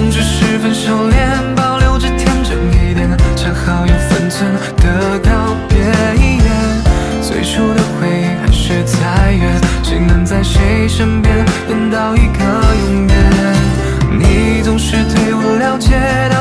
总是十分收敛，保留着天真一点，恰好有分寸的告别。最初的回忆还是太远，谁能在谁身边等到一个永远？你总是对我了解的